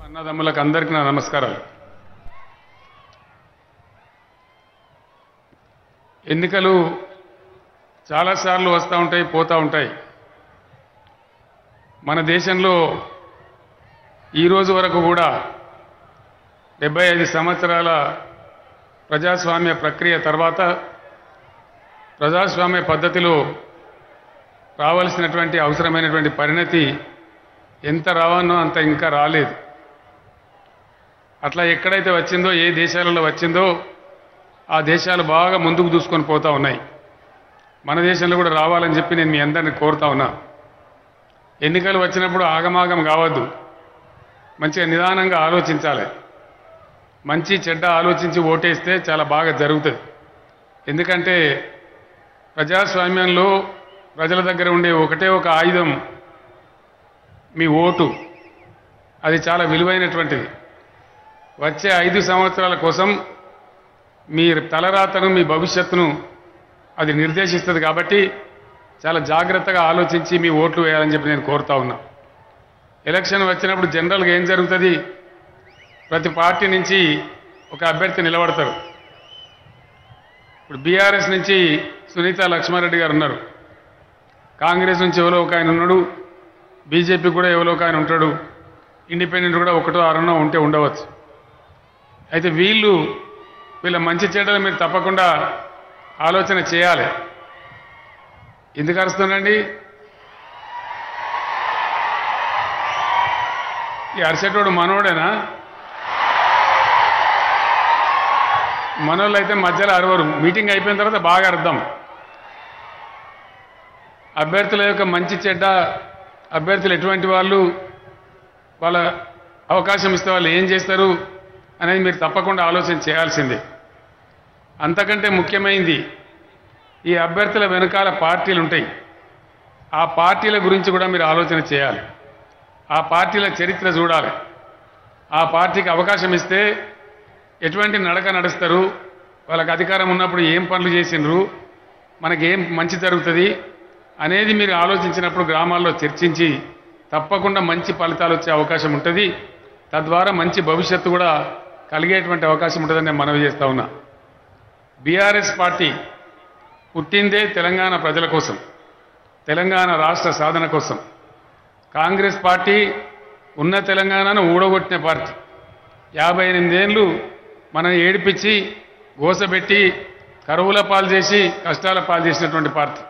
అన్నదమ్ములకు అందరికీ నా నమస్కారాలు. ఎన్నికలు చాలాసార్లు వస్తూ ఉంటాయి, పోతూ ఉంటాయి. మన దేశంలో ఈ రోజు వరకు కూడా 75 సంవత్సరాల ప్రజాస్వామ్య ప్రక్రియ తర్వాత ప్రజాస్వామ్య పద్ధతిలో రావాల్సినటువంటి అవసరమైనటువంటి పరిణతి ఎంత రావాలో అంత ఇంకా రాలేదు. అట్లా ఎక్కడైతే వచ్చిందో, ఏ దేశాలలో వచ్చిందో ఆ దేశాలు బాగా ముందుకు దూసుకొని పోతూ ఉన్నాయి. మన దేశంలో కూడా రావాలని చెప్పి నేను మీ అందరిని కోరుతా ఉన్నా. ఎన్నికలు వచ్చినప్పుడు ఆగమాగం కావద్దు, మంచిగా నిదానంగా ఆలోచించాలి. మంచి చెడ్డ ఆలోచించి ఓటేస్తే చాలా బాగా జరుగుతుంది. ఎందుకంటే ప్రజాస్వామ్యంలో ప్రజల దగ్గర ఉండే ఒకటే ఒక ఆయుధం మీ ఓటు. అది చాలా విలువైనటువంటిది. వచ్చే 5 సంవత్సరాల కోసం మీ తలరాతను, మీ భవిష్యత్తును అది నిర్దేశిస్తుంది. కాబట్టి చాలా జాగ్రత్తగా ఆలోచించి మీ ఓట్లు వేయాలని చెప్పి నేను కోరుతా ఉన్నా. ఎలక్షన్ వచ్చినప్పుడు జనరల్గా ఏం జరుగుతుంది, ప్రతి పార్టీ నుంచి ఒక అభ్యర్థి నిలబడతారు. ఇప్పుడు బీఆర్ఎస్ నుంచి సునీత లక్ష్మారెడ్డి గారు ఉన్నారు, కాంగ్రెస్ నుంచి ఎవరో ఒక ఆయన ఉన్నాడు, బీజేపీ కూడా ఎవరో ఒక ఆయన ఉంటాడు, ఇండిపెండెంట్ కూడా ఒకటో అరనో ఉంటే ఉండవచ్చు. అయితే వీళ్ళ మంచి చెడ్డలు మీరు తప్పకుండా ఆలోచన చేయాలి. ఎందుకు అరుస్తుందండి? ఈ అరిసేటోడు మనోడేనా? మనోళ్ళు అయితే మధ్యలో అరవరు, మీటింగ్ అయిపోయిన తర్వాత బాగా అర్థం. అభ్యర్థుల యొక్క మంచి చెడ్డ, అభ్యర్థులు ఎటువంటి వాళ్ళు, వాళ్ళ అవకాశం ఇస్తే వాళ్ళు ఏం చేస్తారు అనేది మీరు తప్పకుండా ఆలోచన చేయాల్సిందే. అంతకంటే ముఖ్యమైనది, ఈ అభ్యర్థుల వెనకాల పార్టీలు ఉంటాయి. ఆ పార్టీల గురించి కూడా మీరు ఆలోచన చేయాలి. ఆ పార్టీల చరిత్ర చూడాలి. ఆ పార్టీకి అవకాశం ఇస్తే ఎటువంటి నడక నడుస్తారు, వాళ్ళకి అధికారం ఉన్నప్పుడు ఏం పనులు చేసిండ్రు, మనకేం మంచి జరుగుతుంది అనేది మీరు ఆలోచించినప్పుడు గ్రామాల్లో చర్చించి తప్పకుండా మంచి ఫలితాలు వచ్చే అవకాశం ఉంటుంది. తద్వారా మంచి భవిష్యత్తు కూడా కలిగేటువంటి అవకాశం ఉంటుందని నేను మనవి చేస్తా ఉన్నా. బీఆర్ఎస్ పార్టీ పుట్టిందే తెలంగాణ ప్రజల కోసం, తెలంగాణ రాష్ట్ర సాధన కోసం. కాంగ్రెస్ పార్టీ ఉన్న తెలంగాణను ఊడగొట్టిన పార్టీ. 58 ఏళ్ళు మనం ఏడిపించి గోసబెట్టి కరువుల పాలు చేసి కష్టాల పాలు చేసినటువంటి పార్టీ.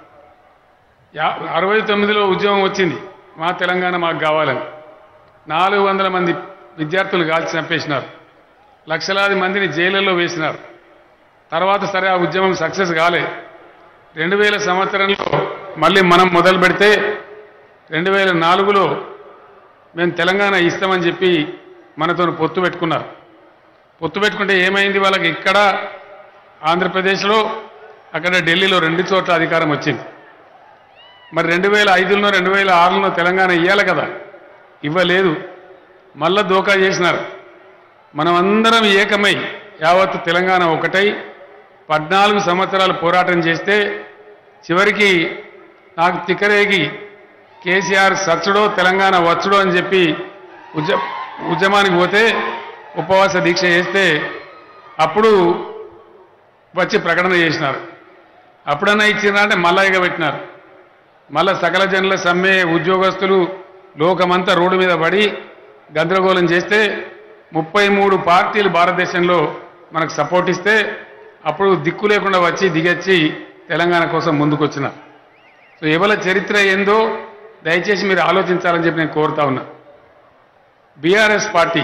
69లో ఉద్యమం వచ్చింది, మా తెలంగాణ మాకు కావాలని. 400 మంది విద్యార్థులు కాల్చి చంపేసినారు, లక్షలాది మందిని జైళ్లలో వేసినారు. తర్వాత సరే ఆ ఉద్యమం సక్సెస్ కాలే. 2000 సంవత్సరంలో మళ్ళీ మనం మొదలు పెడితే 2004లో మేము తెలంగాణ ఇస్తామని చెప్పి మనతో పొత్తు పెట్టుకున్నారు. పొత్తు పెట్టుకుంటే ఏమైంది, వాళ్ళకి ఇక్కడ ఆంధ్రప్రదేశ్లో, అక్కడ ఢిల్లీలో 2 చోట్ల అధికారం వచ్చింది. మరి 2005లో 2006లో తెలంగాణ ఇవ్వాలి కదా, ఇవ్వలేదు. మళ్ళా దోకా చేసినారు. మనమందరం ఏకమై యావత్తు తెలంగాణ ఒకటై 14 సంవత్సరాలు పోరాటం చేస్తే చివరికి నాకు తిక్కరేగి కేసీఆర్ సచ్చుడో తెలంగాణ వచ్చుడో అని చెప్పి ఉద్యమానికి పోతే, ఉపవాస దీక్ష చేస్తే అప్పుడు వచ్చి ప్రకటన చేసినారు. అప్పుడన్నా ఇచ్చినా అంటే మళ్ళా ఎగబెట్టినారు. మళ్ళా సకల జనుల సమ్మె, ఉద్యోగస్తులు లోకమంతా రోడ్డు మీద పడి గందరగోళం చేస్తే 33 పార్టీలు భారతదేశంలో మనకు సపోర్ట్ ఇస్తే అప్పుడు దిక్కు లేకుండా వచ్చి దిగొచ్చి తెలంగాణ కోసం ముందుకొచ్చినారు. సో ఎవరి చరిత్ర ఏందో దయచేసి మీరు ఆలోచించాలని చెప్పి నేను కోరుతా ఉన్నా. బీఆర్ఎస్ పార్టీ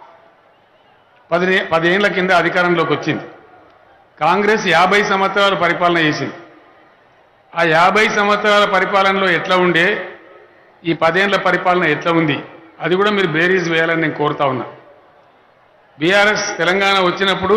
10 ఏళ్ల కింద అధికారంలోకి వచ్చింది. కాంగ్రెస్ 50 సంవత్సరాలు పరిపాలన చేసింది. ఆ 50 సంవత్సరాల పరిపాలనలో ఎట్లా ఉండే, ఈ 10 ఏళ్ల పరిపాలన ఎట్లా ఉంది, అది కూడా మీరు బేరీజ్ వేయాలని నేను కోరుతా ఉన్నా. బీఆర్ఎస్ తెలంగాణ వచ్చినప్పుడు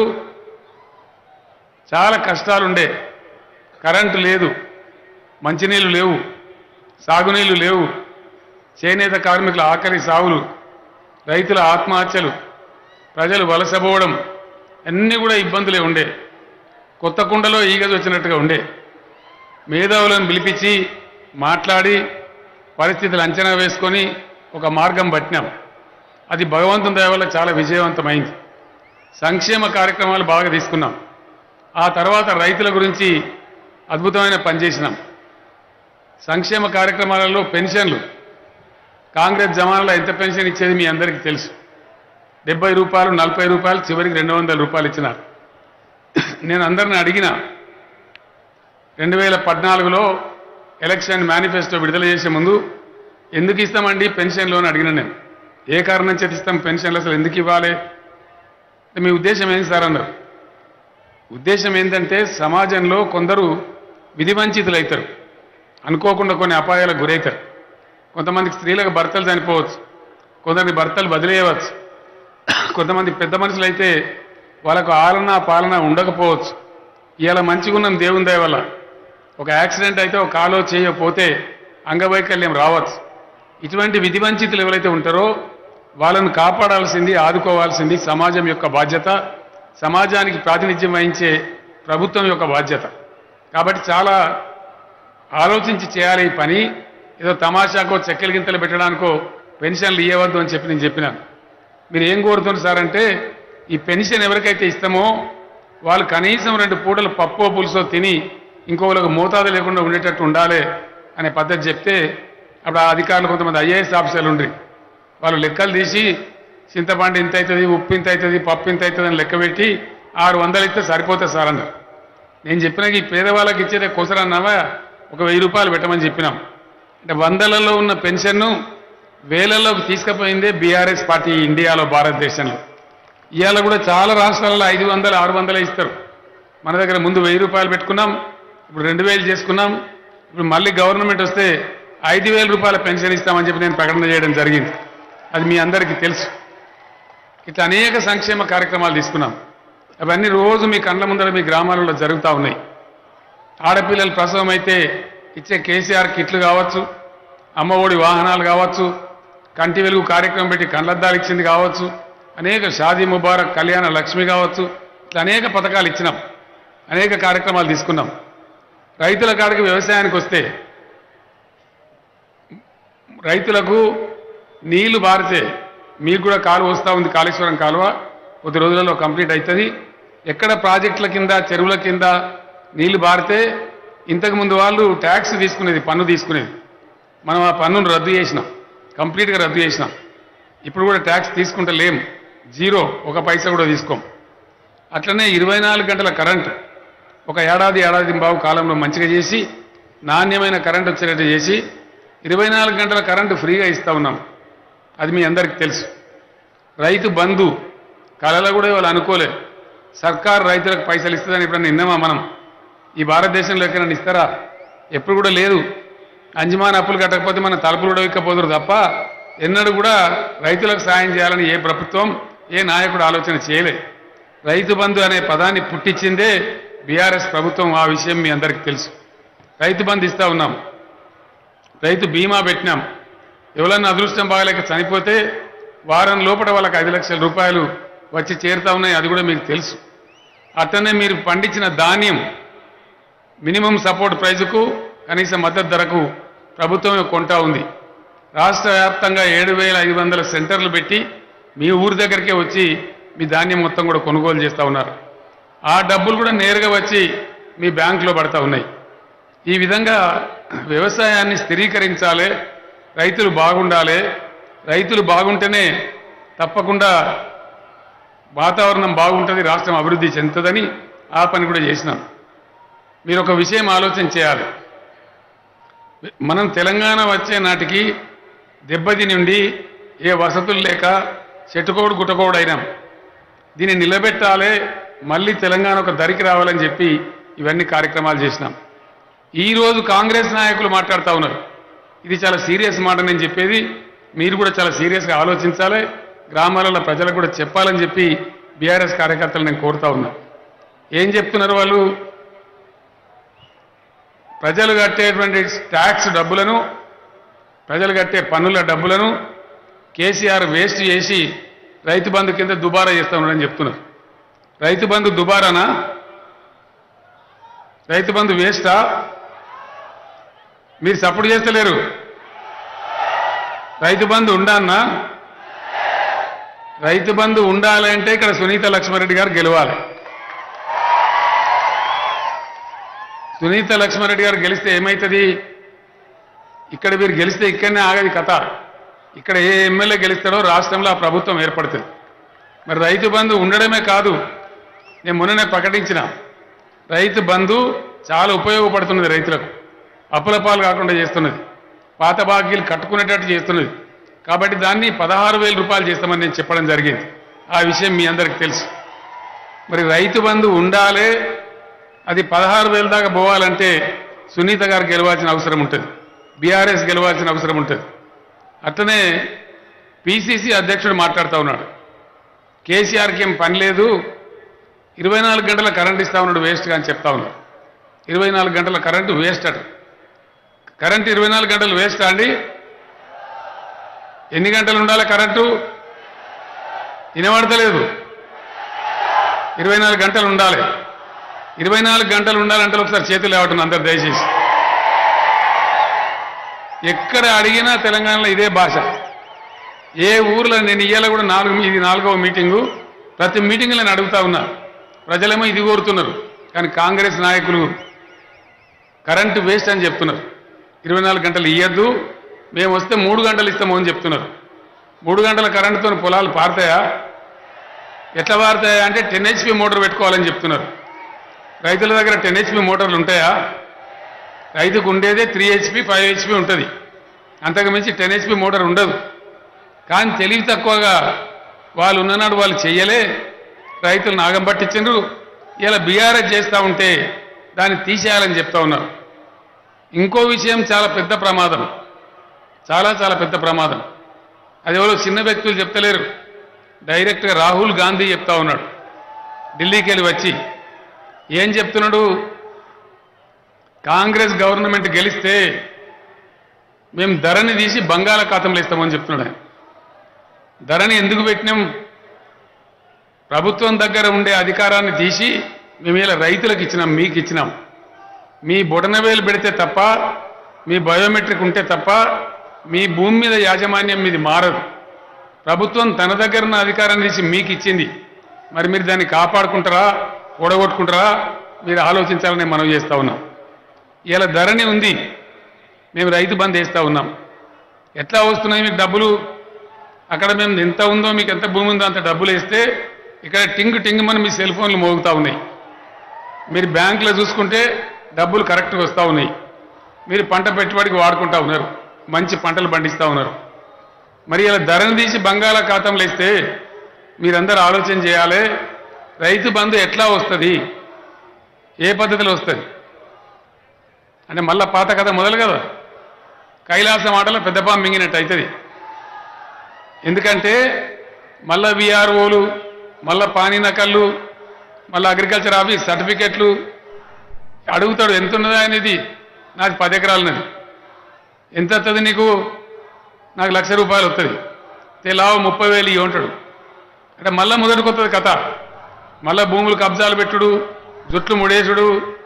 చాలా కష్టాలుండే. కరెంటు లేదు, మంచినీళ్ళు లేవు, సాగునీళ్ళు లేవు, చేనేత కార్మికుల ఆఖరి సాగులు, రైతుల ఆత్మహత్యలు, ప్రజలు వలసపోవడం, అన్నీ కూడా ఇబ్బందులే ఉండే. కొత్త కుండలో ఈగలు వచ్చినట్టుగా ఉండే. మేధావులను పిలిపించి మాట్లాడి పరిస్థితులు అంచనా వేసుకొని ఒక మార్గం పట్టినాం. అది భగవంతుని దయ వల్ల చాలా విజయవంతమైంది. సంక్షేమ కార్యక్రమాలు బాగా తీసుకున్నాం. ఆ తర్వాత రైతుల గురించి అద్భుతమైన పనిచేసినాం. సంక్షేమ కార్యక్రమాలలో పెన్షన్లు కాంగ్రెస్ జమానాలో ఎంత పెన్షన్ ఇచ్చేది మీ అందరికీ తెలుసు. 70 రూపాయలు, 40 రూపాయలు, చివరికి 200 రూపాయలు ఇచ్చినారు. నేను అందరిని అడిగిన 2014లో ఎలక్షన్ మేనిఫెస్టో విడుదల చేసే ముందు ఎందుకు ఇస్తామండి పెన్షన్లు అని అడిగిన. నేను ఏ కారణం చేతి ఇస్తాం పెన్షన్లు, అసలు ఎందుకు ఇవ్వాలి, మీ ఉద్దేశం ఏంటి సార్ అన్నారు. ఉద్దేశం ఏంటంటే సమాజంలో కొందరు విధివంచితులు అవుతారు, అనుకోకుండా కొన్ని అపాయాలకు గురవుతారు. కొంతమందికి స్త్రీలకు భర్తలు చనిపోవచ్చు, కొందరికి భర్తలు బదిలేయవచ్చు, కొంతమంది పెద్ద మనుషులు అయితే వాళ్ళకు ఆలన పాలన ఉండకపోవచ్చు. ఇవాళ మంచిగా ఉన్నాం దేవుని దయ వల్ల. ఒక యాక్సిడెంట్ అయితే ఒక కాలో చేయకపోతే అంగవైకల్యం రావచ్చు. ఇటువంటి విధివంచితులు ఎవరైతే ఉంటారో వాళ్ళను కాపాడాల్సింది, ఆదుకోవాల్సింది సమాజం యొక్క బాధ్యత, సమాజానికి ప్రాతినిధ్యం వహించే ప్రభుత్వం యొక్క బాధ్యత. కాబట్టి చాలా ఆలోచించి చేయాలి ఈ పని. ఏదో తమాషాకో చెక్కలు గింతలు పెట్టడానికో పెన్షన్లు ఇవ్వవద్దు అని చెప్పి నేను చెప్పినాను. మీరు ఏం కోరుతున్నారు సార్ అంటే, ఈ పెన్షన్ ఎవరికైతే ఇస్తామో వాళ్ళు కనీసం 2 పూటలు పప్పో పులుసో తిని ఇంకొకరికి మోతాదు లేకుండా ఉండేటట్టు ఉండాలి అనే పద్ధతి చెప్తే, అప్పుడు ఆ అధికారులు కొంతమంది ఐఏఎస్ ఆఫీసర్లు ఉండ్రి, వాళ్ళు లెక్కలు తీసి చింతపండు ఇంత అవుతుంది, ఉప్పు ఇంత అవుతుంది, పప్పు ఇంత అవుతుంది అని లెక్క పెట్టి 600 ఇస్తే సరిపోతుంది సార్ అన్నారు. నేను చెప్పిన ఈ పేదవాళ్ళకి ఇచ్చేదే కొసరన్నావా, ఒక 1000 రూపాయలు పెట్టమని చెప్పినాం. అంటే 100లలో ఉన్న పెన్షన్ను 1000లోకి తీసుకుపోయిందే బీఆర్ఎస్ పార్టీ ఇండియాలో, భారతదేశంలో. ఇవాళ కూడా చాలా రాష్ట్రాలలో 500, 600 ఇస్తారు. మన దగ్గర ముందు 1000 రూపాయలు పెట్టుకున్నాం, ఇప్పుడు 2000 చేసుకున్నాం. ఇప్పుడు మళ్ళీ గవర్నమెంట్ వస్తే 5000 రూపాయల పెన్షన్ ఇస్తామని చెప్పి నేను ప్రకటన చేయడం జరిగింది. అది మీ అందరికీ తెలుసు. ఇట్లా అనేక సంక్షేమ కార్యక్రమాలు తీసుకున్నాం. అవన్నీ రోజు మీ కండ్ల ముందర మీ గ్రామాలలో జరుగుతూ ఉన్నాయి. ఆడపిల్లలు ప్రసవం అయితే ఇచ్చే కేసీఆర్ కిట్లు కావచ్చు, అమ్మఒడి వాహనాలు కావచ్చు, కంటి వెలుగు కార్యక్రమం పెట్టి కండ్లద్దాలు ఇచ్చింది కావచ్చు, అనేక షాదీ ముబారక్, కళ్యాణ లక్ష్మి కావచ్చు, ఇట్లా అనేక పథకాలు ఇచ్చినాం, అనేక కార్యక్రమాలు తీసుకున్నాం. రైతుల కాడికి వ్యవసాయానికి వస్తే రైతులకు నీళ్లు బారితే, మీకు కూడా కాలువ వస్తూ ఉంది, కాళేశ్వరం కాలువ కొద్ది రోజులలో కంప్లీట్ అవుతుంది. ఎక్కడ ప్రాజెక్టుల కింద, చెరువుల కింద నీళ్లు బారితే ఇంతకుముందు వాళ్ళు ట్యాక్స్ తీసుకునేది, పన్ను తీసుకునేది. మనం ఆ పన్నును రద్దు చేసినాం, కంప్లీట్గా రద్దు చేసినాం. ఇప్పుడు కూడా ట్యాక్స్ తీసుకుంటలేం, జీరో, ఒక పైసా కూడా తీసుకోం. అట్లనే 24 గంటల కరెంటు ఒక ఏడాది బావు కాలంలో మంచిగా చేసి నాణ్యమైన కరెంటు వచ్చేటట్టు చేసి 24 గంటల కరెంటు ఫ్రీగా ఇస్తూ ఉన్నాం. అది మీ అందరికీ తెలుసు. రైతు బంధు కళలో కూడా వాళ్ళు అనుకోలేదు. సర్కారు రైతులకు పైసలు ఇస్తుందని ఎప్పుడన్నా విన్నామా మనం? ఈ భారతదేశంలో ఎక్కడైనా ఇస్తారా? ఎప్పుడు కూడా లేదు. అంజమాన్ అప్పులు కట్టకపోతే మన తలుపులు కూడా ఇక్కపోదురు తప్ప ఎన్నడూ కూడా రైతులకు సాయం చేయాలని ఏ ప్రభుత్వం, ఏ నాయకుడు ఆలోచన చేయలేదు. రైతు బంధు అనే పదాన్ని పుట్టించిందే బీఆర్ఎస్ ప్రభుత్వం. ఆ విషయం మీ అందరికీ తెలుసు. రైతు బంధు ఇస్తూ ఉన్నాం, రైతు బీమా పెట్టినాం. ఎవరన్నా అదృష్టం బాగలేక చనిపోతే వారం లోపల వాళ్ళకి 5 లక్షల రూపాయలు వచ్చి చేరుతా ఉన్నాయి. అది కూడా మీకు తెలుసు. అట్లనే మీరు పండించిన ధాన్యం మినిమం సపోర్ట్ ప్రైజుకు, కనీస మద్దతు ధరకు ప్రభుత్వం కొంటా ఉంది. రాష్ట్ర వ్యాప్తంగా 7500 సెంటర్లు పెట్టి మీ ఊరి దగ్గరికే వచ్చి మీ ధాన్యం మొత్తం కూడా కొనుగోలు చేస్తూ ఉన్నారు. ఆ డబ్బులు కూడా నేరుగా వచ్చి మీ బ్యాంకులో పడతా ఉన్నాయి. ఈ విధంగా వ్యవసాయాన్ని స్థిరీకరించాలి, రైతులు బాగుండాలి. రైతులు బాగుంటేనే తప్పకుండా వాతావరణం బాగుంటుంది, రాష్ట్రం అభివృద్ధి చెందుతుందని ఆ పని కూడా చేసినాం. మీరు ఒక విషయం ఆలోచన చేయాలి. మనం తెలంగాణ వచ్చే నాటికి దెబ్బతిని ఉండి ఏ వసతులు లేక చెట్టుకోడు గుట్టకోడు అయినాం. దీన్ని నిలబెట్టాలి, మళ్ళీ తెలంగాణ ఒక దరికి రావాలని చెప్పి ఇవన్నీ కార్యక్రమాలు చేసినాం. ఈరోజు కాంగ్రెస్ నాయకులు మాట్లాడుతూ ఉన్నారు. ఇది చాలా సీరియస్ మాట నేను చెప్పేది. మీరు కూడా చాలా సీరియస్గా ఆలోచించాలి, గ్రామాలలో ప్రజలకు కూడా చెప్పాలని చెప్పి బీఆర్ఎస్ కార్యకర్తలు నేను కోరుతా ఉన్నా. ఏం చెప్తున్నారు వాళ్ళు? ప్రజలు కట్టేటువంటి ట్యాక్స్ డబ్బులను, ప్రజలు కట్టే పన్నుల డబ్బులను కేసీఆర్ వేస్ట్ చేసి రైతు బంధు కింద దుబారా చేస్తూ ఉన్నాడని చెప్తున్నారు. రైతు బంధు దుబారానా? రైతు బంధు వేస్టా? మీరు సపోర్ట్ చేస్తలేరు. రైతు బంధు ఉండన్నా? రైతు బంధు ఉండాలంటే ఇక్కడ సునీత లక్ష్మారెడ్డి గారు గెలవాలి. సునీత లక్ష్మారెడ్డి గారు గెలిస్తే ఏమవుతుంది? ఇక్కడ మీరు గెలిస్తే ఇక్కడనే ఆగది కథ. ఇక్కడ ఏ ఎమ్మెల్యే గెలుస్తాడో రాష్ట్రంలో ఆ ప్రభుత్వం ఏర్పడుతుంది. మరి రైతు బంధు ఉండడమే కాదు, నేను మొన్ననే ప్రకటించిన రైతు బంధు చాలా ఉపయోగపడుతున్నది. రైతులకు అప్పుల పాలు కాకుండా చేస్తున్నది, పాత బాకీలు కట్టుకునేటట్టు చేస్తున్నది. కాబట్టి దాన్ని 16,000 రూపాయలు చేస్తామని నేను చెప్పడం జరిగింది. ఆ విషయం మీ అందరికీ తెలుసు. మరి రైతు బంధు ఉండాలి, అది 16,000 దాకా పోవాలంటే సునీత గారు గెలవాల్సిన అవసరం ఉంటుంది, బీఆర్ఎస్ గెలవాల్సిన అవసరం ఉంటుంది. అట్లనే పిసిసి అధ్యక్షుడు మాట్లాడుతూ ఉన్నాడు, కేసీఆర్కి ఏం పని లేదు, 24 గంటల కరెంట్ ఇస్తా ఉన్నాడు వేస్ట్గా అని చెప్తా ఉన్నాడు. 24 గంటల కరెంటు వేస్ట్ అట. కరెంటు 24 గంటలు వేస్ట్ అండి? ఎన్ని గంటలు ఉండాలి కరెంటు? వినబడతలేదు. 24 గంటలు ఉండాలి. 24 గంటలు ఉండాలంటే ఒకసారి చేతులు లేవటం అందరు దయచేసి. ఎక్కడ అడిగినా తెలంగాణలో ఇదే భాష. ఏ ఊర్లో నేను ఇయ్యాల కూడా ఇది 4వ మీటింగు. ప్రతి మీటింగ్లో నేను అడుగుతా ఉన్నా, ప్రజలేమో ఇది కోరుతున్నారు, కానీ కాంగ్రెస్ నాయకులు కరెంటు వేస్ట్ అని చెప్తున్నారు. 24 గంటలు ఇయ్యద్దు, మేము వస్తే 3 గంటలు ఇస్తాము అని చెప్తున్నారు. 3 గంటల కరెంటుతో పొలాలు పారుతాయా? ఎట్లా పారుతాయా అంటే 10 HP మోటార్ పెట్టుకోవాలని చెప్తున్నారు. రైతుల దగ్గర 10 HP మోటార్లు ఉంటాయా? రైతుకు ఉండేదే 3 HP 5 HP ఉంటుంది, అంతకు మించి 10 HP మోటార్ ఉండదు. కానీ తెలివి తక్కువగా వాళ్ళు ఉన్ననాడు వాళ్ళు చెయ్యలే, రైతులు నాగం పట్టించారు. ఇలా బీఆర్ఎస్ చేస్తూ ఉంటే దాన్ని తీసేయాలని చెప్తా ఉన్నారు. ఇంకో విషయం చాలా పెద్ద ప్రమాదం, చాలా పెద్ద ప్రమాదం. అది ఎవరో చిన్న వ్యక్తులు చెప్తలేరు, డైరెక్ట్గా రాహుల్ గాంధీ చెప్తా ఉన్నాడు. ఢిల్లీకి వెళ్ళి వచ్చి ఏం చెప్తున్నాడు? కాంగ్రెస్ గవర్నమెంట్ గెలిస్తే మేము ధరని తీసి బంగాళాఖాతంలో ఇస్తామని చెప్తున్నాడు ఆయన. ధరని ఎందుకు పెట్టినాం? ప్రభుత్వం దగ్గర ఉండే అధికారాన్ని తీసి మేము ఇలా రైతులకు ఇచ్చినాం, మీకు ఇచ్చినాం. మీ బొటనవేలు పెడితే తప్ప, మీ బయోమెట్రిక్ ఉంటే తప్ప మీ భూమి మీద యాజమాన్యం మీది మారదు. ప్రభుత్వం తన దగ్గర ఉన్న అధికారాన్ని తీసి మీకు ఇచ్చింది. మరి మీరు దాన్ని కాపాడుకుంటారా, ఓడగొట్టుకుంటారా? మీరు ఆలోచించాలని మనం చేస్తూ ఉన్నాం. ఇలా ధరణి ఉంది, మేము రైతు బంద్ వేస్తూ ఉన్నాం. ఎట్లా వస్తున్నాయి మీకు డబ్బులు? అక్కడ మేము ఎంత ఉందో, మీకు ఎంత భూమి ఉందో అంత డబ్బులు వేస్తే ఇక్కడ టింగ్ మన మీ సెల్ ఫోన్లు మోగుతూ ఉన్నాయి. మీరు బ్యాంకులో చూసుకుంటే డబ్బులు కరెక్ట్గా వస్తూ ఉన్నాయి. మీరు పంట పెట్టుబడికి వాడుకుంటూ ఉన్నారు, మంచి పంటలు పండిస్తూ ఉన్నారు. మరి ఇలా ధరని తీసి బంగాళాఖాతంలో ఇస్తే మీరందరూ ఆలోచన చేయాలి, రైతు బంధు ఎట్లా వస్తుంది, ఏ పద్ధతిలో వస్తుంది అంటే మళ్ళా పాత కథ మొదలు కదా, కైలాసం ఆటలో పెద్దపాం మింగినట్టు అవుతుంది. ఎందుకంటే మళ్ళా విఆర్ఓలు, మళ్ళా పానీ నకళ్ళు, మళ్ళీ అగ్రికల్చర్ ఆఫీస్ సర్టిఫికెట్లు అడుగుతాడు. ఎంత ఉన్నదా అనేది? నాకు 10 ఎకరాలున్నది. ఎంత వస్తుంది నీకు? నాకు ₹1,00,000 వస్తుంది. లావు 30,000 ఇవ్వ ఉంటాడు. అంటే మళ్ళీ మొదటికి వస్తుంది కథ. మళ్ళీ భూములు కబ్జాలు పెట్టుడు, జుట్లు ముడేసుడు,